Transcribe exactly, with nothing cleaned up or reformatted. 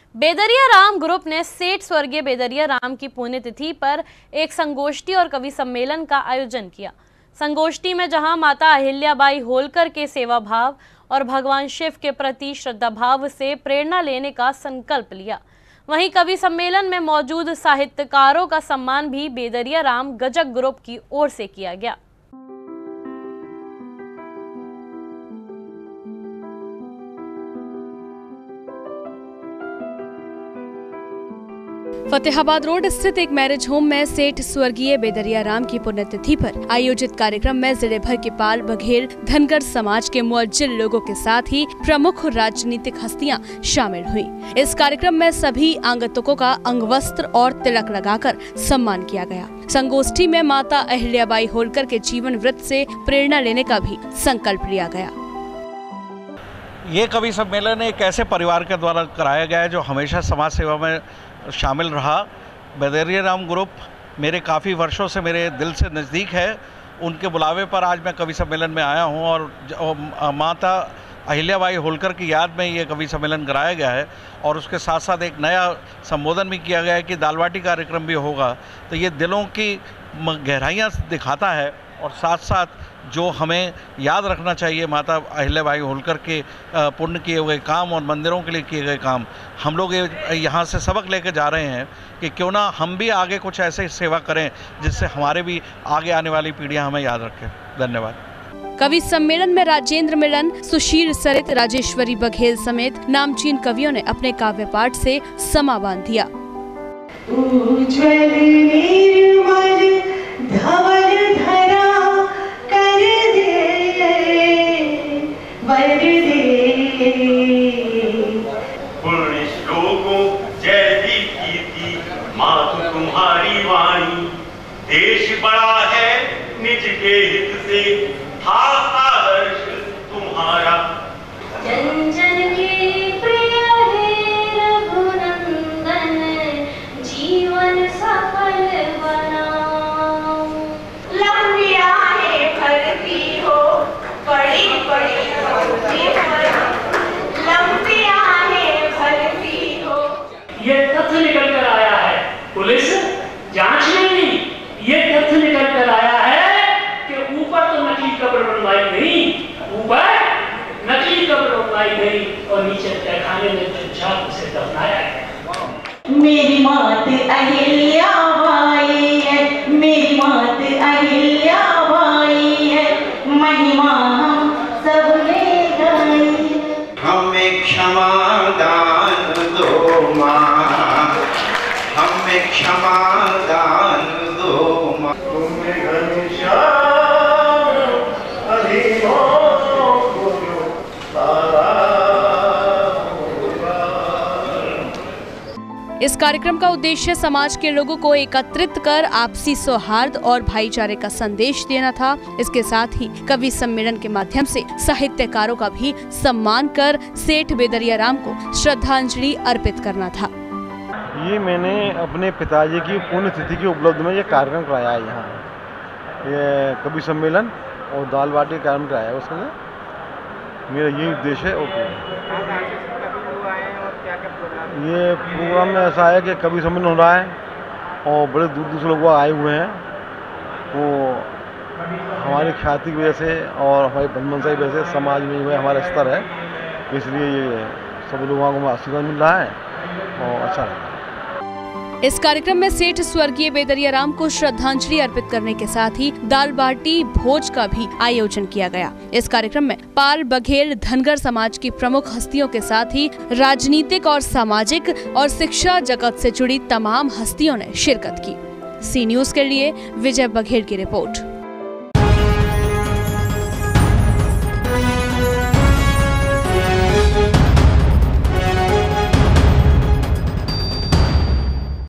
बेदरिया Ram group ने सेठ स्वर्गीय बेदरिया राम की पुण्यतिथि पर एक संगोष्ठी और कवि सम्मेलन का आयोजन किया। संगोष्ठी में जहां माता अहिल्याबाई होलकर के सेवा भाव और भगवान शिव के प्रति श्रद्धा भाव से प्रेरणा लेने का संकल्प लिया, वहीं कवि सम्मेलन में मौजूद साहित्यकारों का सम्मान भी बेदरिया राम गजक ग्रुप की ओर से किया गया। फतेहाबाद रोड स्थित एक मैरिज होम में सेठ स्वर्गीय बेदरिया राम की पुण्यतिथि पर आयोजित कार्यक्रम में जिले भर के पाल बघेल धनगर समाज के मुअज्जिल लोगों के साथ ही प्रमुख राजनीतिक हस्तियां शामिल हुई। इस कार्यक्रम में सभी आगंतुकों का अंगवस्त्र और तिलक लगाकर सम्मान किया गया। संगोष्ठी में माता अहिल्याबाई होलकर के जीवन वृत्त से प्रेरणा लेने का भी संकल्प लिया गया। ये कवि सम्मेलन एक ऐसे परिवार के द्वारा कराया गया है जो हमेशा समाज सेवा में शामिल रहा। बेदरिया राम ग्रुप मेरे काफ़ी वर्षों से मेरे दिल से नज़दीक है। उनके बुलावे पर आज मैं कवि सम्मेलन में आया हूं और माता अहिल्याबाई होलकर की याद में ये कवि सम्मेलन कराया गया है और उसके साथ साथ एक नया संबोधन भी किया गया है कि दाल बाटी कार्यक्रम भी होगा। तो ये दिलों की गहराइयाँ दिखाता है और साथ साथ जो हमें याद रखना चाहिए माता अहिल्याबाई होलकर के पुण्य किए हुए काम और मंदिरों के लिए किए गए काम। हम लोग यहाँ से सबक लेकर जा रहे हैं कि क्यों ना हम भी आगे कुछ ऐसे सेवा करें जिससे हमारे भी आगे आने वाली पीढ़ियाँ हमें याद रखें। धन्यवाद। कवि सम्मेलन में राजेंद्र मिलन, सुशील सरित, राजेश्वरी बघेल समेत नामचीन कवियों ने अपने काव्य पाठ से समा बांध दिया। पुण्य श्लोकों जैसी कीर्ति मातु तुम्हारी वाणी, देश बड़ा है निज के हित से था आदर्श तुम्हारा। जन जन के प्रिय है रघुनंदन, जीवन सफल बनाओ। लंबिया है भरती हो बड़ी बड़ी ये तथ्य निकल कर आया है, पुलिस जांच में नहीं, ये तथ्य निकल कर आया है कि ऊपर तो नकली कब्र बनवाई गई, ऊपर नकली कब्र बनवाई गई और नीचे तहखाने में चुपचाप उसे दफनाया गया। मेरी मात अहिल्याबाई है, मेरी मात अहिल्याबाई है, महिमा हम सबने गाई। हमें क्षमा दान दो माँ, हमें क्षमा दान दो माँ। तुम्हें घनश्याम इस कार्यक्रम का उद्देश्य समाज के लोगों को एकत्रित कर आपसी सौहार्द और भाईचारे का संदेश देना था। इसके साथ ही कवि सम्मेलन के माध्यम से साहित्यकारों का भी सम्मान कर सेठ बेदरिया राम को श्रद्धांजलि अर्पित करना था। ये मैंने अपने पिताजी की पुण्यतिथि के उपलब्ध में ये कार्यक्रम कराया है। यहाँ ये कवि सम्मेलन और दाल बाटी कार्यक्रम कराया है, उसमें मेरा यही उद्देश्य है। ओके, ये प्रोग्राम में ऐसा है कि कवि सम्मेलन हो रहा है और बड़े दूर दूर से लोग आए हुए हैं। वो हमारी ख्याति की वजह से और हमारी बनमनसाई की वजह से समाज में जो है हमारा स्तर है, इसलिए ये सब लोगों को आशीर्वाद मिल रहा है और अच्छा लग रहा है। इस कार्यक्रम में सेठ स्वर्गीय बेदरिया राम को श्रद्धांजलि अर्पित करने के साथ ही दाल बाटी भोज का भी आयोजन किया गया। इस कार्यक्रम में पाल बघेल धनगर समाज की प्रमुख हस्तियों के साथ ही राजनीतिक और सामाजिक और शिक्षा जगत से जुड़ी तमाम हस्तियों ने शिरकत की। सी न्यूज़ के लिए विजय बघेल की रिपोर्ट।